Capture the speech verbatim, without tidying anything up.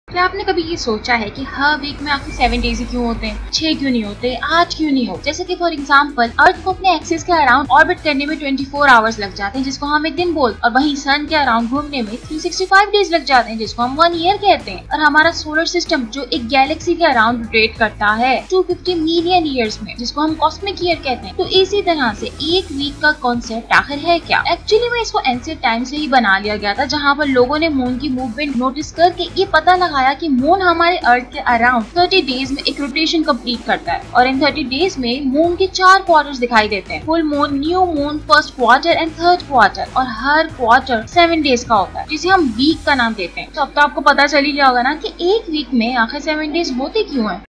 क्या आपने कभी ये सोचा है कि हर वीक में आखिर सेवन डेज ही क्यों होते हैं, छह क्यों नहीं होते, आठ क्यों नहीं होते? जैसे कि फॉर एग्जांपल अर्थ को अपने एक्सिस के अराउंड ऑर्बिट करने में ट्वेंटी फोर आवर्स लग जाते हैं जिसको हम एक दिन बोलते हैं, और वहीं सन के अराउंड घूमने में थ्री सिक्सटी फाइव डेज लग जाते हैं जिसको हम वन ईयर कहते हैं। और हमारा सोलर सिस्टम जो एक गैलेक्सी के अराउंड रोटेट करता है टू फिफ्टी मिलियन ईयर्स में, जिसको हम कॉस्मिक ईयर कहते हैं। तो इसी तरह से एक वीक का कॉन्सेप्ट आखिर है क्या? एक्चुअली में इसको एंशिएंट टाइम से ही बना लिया गया था, जहाँ पर लोगों ने मून की मूवमेंट नोटिस करके ये पता लगाया कि मून हमारे अर्थ के अराउंड थर्टी डेज में एक रोटेशन कंप्लीट करता है, और इन थर्टी डेज में मून के चार क्वार्टर्स दिखाई देते हैं, full moon, new moon, first quarter and third quarter, और हर क्वार्टर सेवन डेज का होता है जिसे हम वीक का नाम देते हैं। तो अब तो आपको पता चल ही गया होगा ना कि एक वीक में आखिर सेवन डेज होते क्यों हैं।